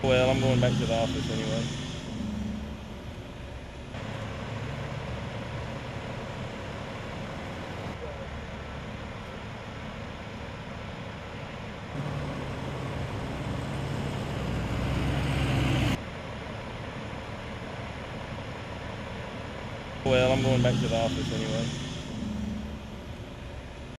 Well, I'm going back to the office anyway. Well, I'm going back to the office anyway.